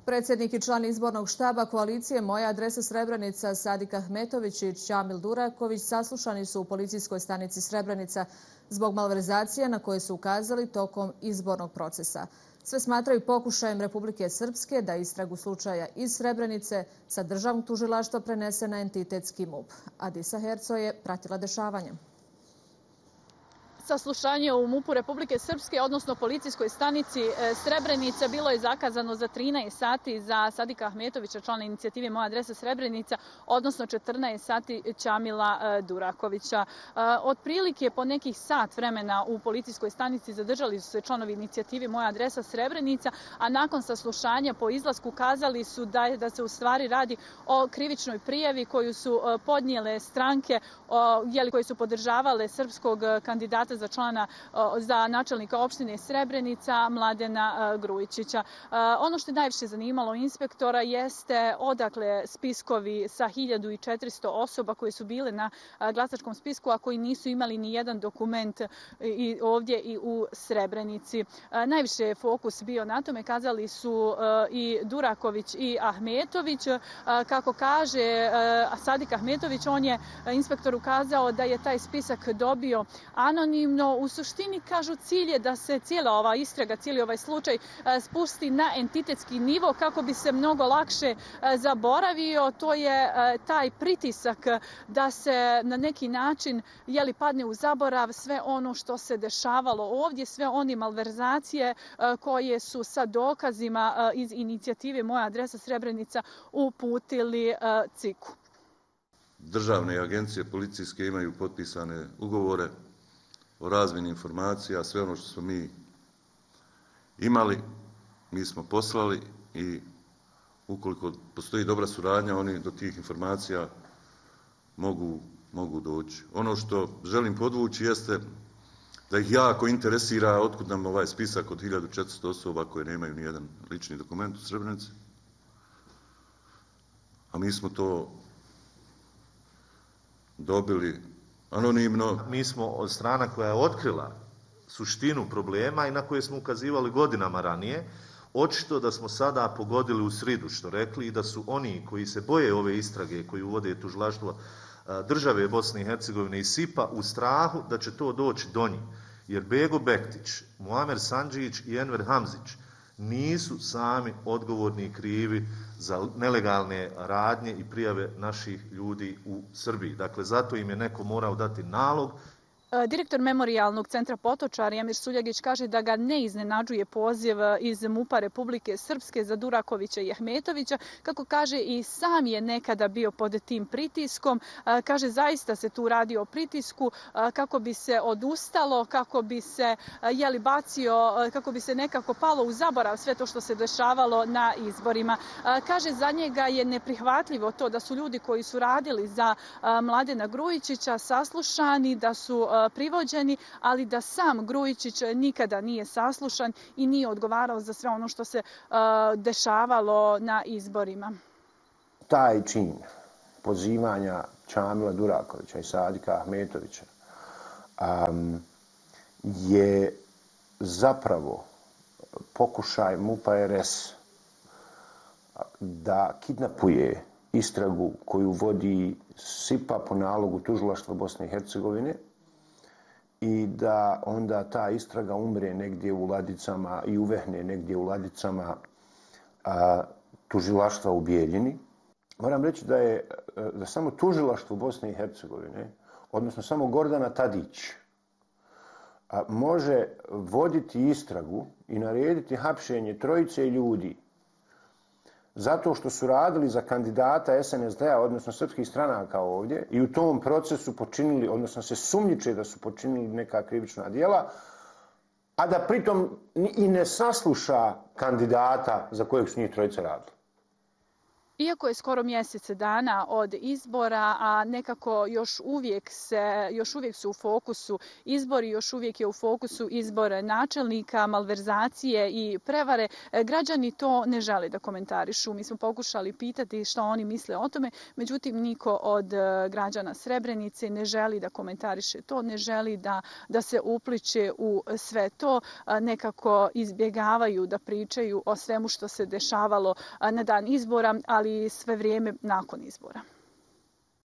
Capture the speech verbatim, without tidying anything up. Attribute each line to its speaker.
Speaker 1: Predsjednik i član izbornog štaba koalicije Moja adresa Srebrenica Sadik Ahmetović i Čamil Duraković saslušani su u policijskoj stanici Srebrenica zbog malverzacije na koje su ukazali tokom izbornog procesa. Sve smatraju pokušajem Republike Srpske da istragu slučaja iz Srebrenice sa državnog tužilaštva prenese na entitetski M U P. Adisa Herco je pratila dešavanje.
Speaker 2: Saslušanje u M U P-u Republike Srpske, odnosno policijskoj stanici Srebrenica, bilo je zakazano za trinaest sati za Sadika Ahmetovića, člana inicijative Moja adresa Srebrenica, odnosno četrnaest sati Čamila Durakovića. Otprilike po nekih sat vremena u policijskoj stanici zadržali su se članovi inicijative Moja adresa Srebrenica, a nakon saslušanja po izlasku kazali su da, da se u stvari radi o krivičnoj prijavi koju su podnijele stranke jeli, koje su podržavale srpskog kandidata za člana, za načelnika opštine Srebrenica, Mladena Grujičića. Ono što je najviše zanimalo inspektora jeste odakle spiskovi sa hiljadu četiristo osoba koje su bile na glasačkom spisku, a koji nisu imali ni jedan dokument i ovdje i u Srebrenici. Najviše je fokus bio na tome, kazali su i Duraković i Ahmetović. Kako kaže Sadik Ahmetović, on je inspektor ukazao da je taj spisak dobio anonim. No, u suštini, kažu, cilj je da se cijela ova istraga, cijeli ovaj slučaj spusti na entitetski nivo kako bi se mnogo lakše zaboravio. To je taj pritisak da se na neki način jeli, padne u zaborav sve ono što se dešavalo ovdje, sve one malverzacije koje su sa dokazima iz inicijative Moja adresa Srebrenica uputili C I K-u.
Speaker 3: Državne agencije policijske imaju potpisane ugovore o razmjeni informacija, sve ono što smo mi imali, mi smo poslali i ukoliko postoji dobra suradnja, oni do tih informacija mogu, mogu doći. Ono što želim podvući jeste da ih jako interesira otkud nam ovaj spisak od hiljadu četiristo osoba koje nemaju ni jedan lični dokument u Srebrenici. A mi smo to dobili anonimno.
Speaker 4: Mi smo od strana koja je otkrila suštinu problema i na koje smo ukazivali godinama ranije, očito da smo sada pogodili u sridu, što rekli, i da su oni koji se boje ove istrage, koji uvode tužilaštvo države Bosne i Hercegovine i S I P-a u strahu da će to doći do njih. Jer Bego Bektić, Muamer Sandžić i Enver Hamzić nisu sami odgovorni i krivi za nelegalne radnje i prijave naših ljudi u Srbiji. Dakle, zato im je neko morao dati nalog.
Speaker 2: Direktor Memorijalnog centra Potočar Emir Suljagić kaže da ga ne iznenađuje poziv iz M U P-a Republike Srpske za Durakovića i Ahmetovića. Kako kaže, i sam je nekada bio pod tim pritiskom. Kaže, zaista se tu radi o pritisku kako bi se odustalo, kako bi se jeli, bacio, kako bi se nekako palo u zaborav sve to što se dešavalo na izborima. Kaže, za njega je neprihvatljivo to da su ljudi koji su radili za Mladena Grujičića saslušani, da su privođeni, ali da sam Grujičić nikada nije saslušan i nije odgovarao za sve ono što se uh, dešavalo na izborima.
Speaker 5: Taj čin pozivanja Čamila Durakovića i Sadika Ahmetovića um, je zapravo pokušaj M U P-a R S da kidnapuje istragu koju vodi S I P-a po nalogu tužilaštva Bosne i Hercegovine i da onda ta istraga umre negdje u ladicama i uvehne negdje u ladicama a, tužilaštva u Bijeljini. Moram reći da je da samo tužilaštvo Bosne i Hercegovine, odnosno samo Gordana Tadić, a, može voditi istragu i narediti hapšenje trojice ljudi zato što su radili za kandidata S N S D-a, odnosno srpskih stranaka ovdje, i u tom procesu počinili, odnosno se sumnjiče da su počinili neka krivična djela, a da pritom i ne sasluša kandidata za kojeg su njih trojica radili.
Speaker 2: Iako je skoro mjesec dana od izbora, a nekako još uvijek, se, još uvijek su u fokusu izbori, još uvijek je u fokusu izbor načelnika, malverzacije i prevare, građani to ne žele da komentarišu. Mi smo pokušali pitati što oni misle o tome, međutim niko od građana Srebrenice ne želi da komentariše to, ne želi da, da se upliče u sve to, nekako izbjegavaju da pričaju o svemu što se dešavalo na dan izbora, ali sve vrijeme nakon izbora.